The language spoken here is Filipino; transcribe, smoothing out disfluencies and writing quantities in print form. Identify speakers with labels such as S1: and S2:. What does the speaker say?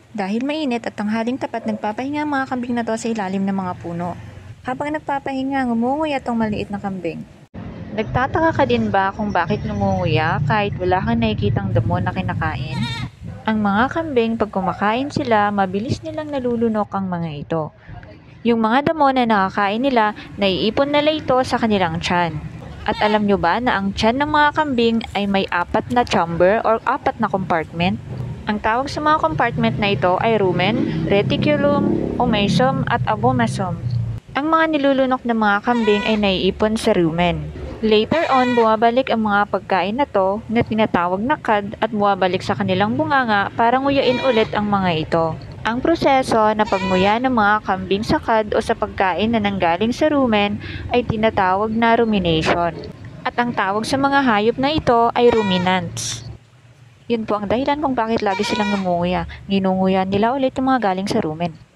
S1: Dahil mainit at tanghaling tapat, nagpapahinga ang mga kambing na to sa ilalim ng mga puno. Habang nagpapahinga, ngumunguya tong maliit na kambing. Nagtataka ka din ba kung bakit ngumunguya kahit wala kang nakikitang damo na kinakain? Ang mga kambing, pag kumakain sila, mabilis nilang nalulunok ang mga ito. Yung mga damo na nakakain nila, naiipon nila ito sa kanilang tiyan. At alam nyo ba na ang tiyan ng mga kambing ay may 4 na chamber or 4 na compartment? Ang tawag sa mga compartment na ito ay rumen, reticulum, omasum at abomasum. Ang mga nilulunok ng mga kambing ay naiipon sa rumen. Later on, bumabalik ang mga pagkain na to na tinatawag na cud at bumabalik sa kanilang bunganga para nguyain ulit ang mga ito. Ang proseso na pagnguya ng mga kambing sa cud o sa pagkain na nanggaling sa rumen ay tinatawag na rumination. At ang tawag sa mga hayop na ito ay ruminants. Yun po ang dahilan kung bakit lagi silang ngumunguya. Ginunguya nila ulit yung mga galing sa rumen.